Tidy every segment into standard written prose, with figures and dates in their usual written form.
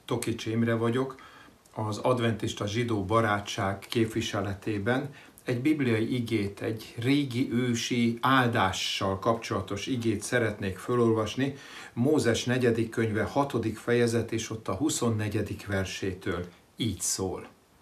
Tokics Imre vagyok, az Adventista Zsidó Barátság képviseletében egy bibliai igét, egy régi ősi áldással kapcsolatos igét szeretnék felolvasni, Mózes 4. könyve 6. fejezet és ott a 24. versétől így szól.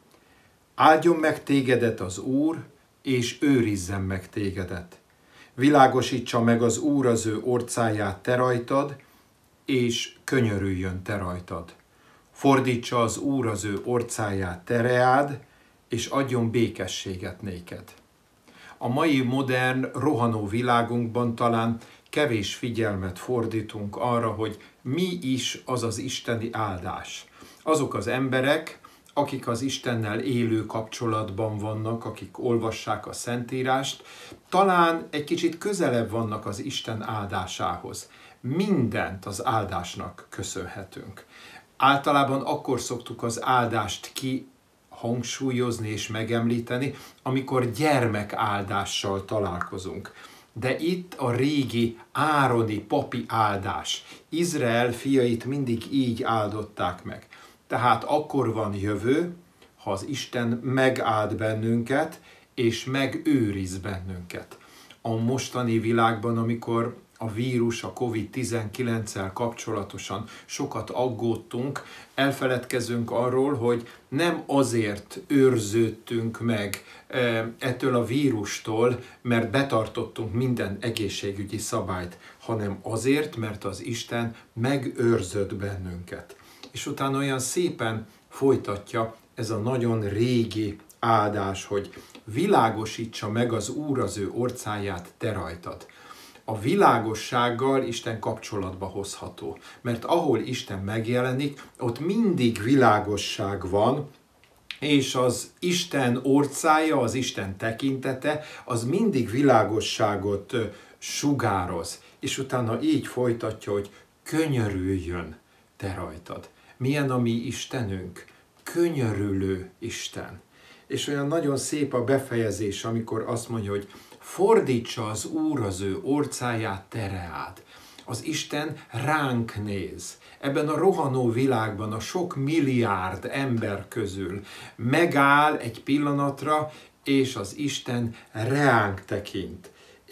Áldjon meg tégedet az Úr, és őrizzen meg tégedet. Világosítsa meg az Úr az ő orcáját te rajtad, és könyörüljön te rajtad. Fordítsa az Úr az ő orcáját te reád, és adjon békességet néked. A mai modern, rohanó világunkban talán kevés figyelmet fordítunk arra, hogy mi is az az isteni áldás. Azok az emberek, akik az Istennel élő kapcsolatban vannak, akik olvassák a Szentírást, talán egy kicsit közelebb vannak az Isten áldásához. Mindent az áldásnak köszönhetünk. Általában akkor szoktuk az áldást kihangsúlyozni és megemlíteni, amikor gyermekáldással találkozunk. De itt a régi ároni papi áldás. Izrael fiait mindig így áldották meg. Tehát akkor van jövő, ha az Isten megáld bennünket, és megőriz bennünket. A mostani világban, amikor a vírus, a COVID-19-el kapcsolatosan sokat aggódtunk, elfeledkezünk arról, hogy nem azért őrződtünk meg ettől a vírustól, mert betartottunk minden egészségügyi szabályt, hanem azért, mert az Isten megőrzött bennünket. És utána olyan szépen folytatja ez a nagyon régi áldás, hogy világosítsa meg az Úr az ő orcáját te rajtad. A világossággal Isten kapcsolatba hozható, mert ahol Isten megjelenik, ott mindig világosság van, és az Isten orcája, az Isten tekintete, az mindig világosságot sugároz. És utána így folytatja, hogy könyörüljön te rajtad. Milyen a mi Istenünk? Könyörülő Isten. És olyan nagyon szép a befejezés, amikor azt mondja, hogy fordítsa az Úr az ő orcáját te reád. Az Isten ránk néz. Ebben a rohanó világban, a sok milliárd ember közül megáll egy pillanatra, és az Isten reánk tekint.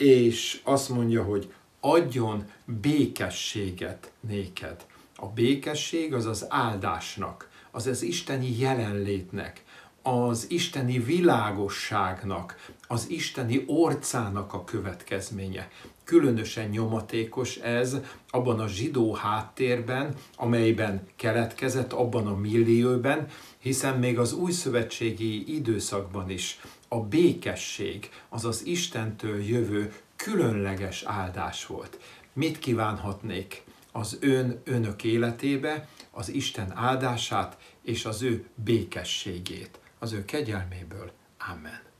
És azt mondja, hogy adjon békességet néked. A békesség az az áldásnak, az az isteni jelenlétnek, az isteni világosságnak, az isteni orcának a következménye. Különösen nyomatékos ez abban a zsidó háttérben, amelyben keletkezett, abban a millióben, hiszen még az újszövetségi időszakban is a békesség, az az Istentől jövő különleges áldás volt. Mit kívánhatnék az önök életébe, az Isten áldását és az ő békességét, az ő kegyelméből. Amen.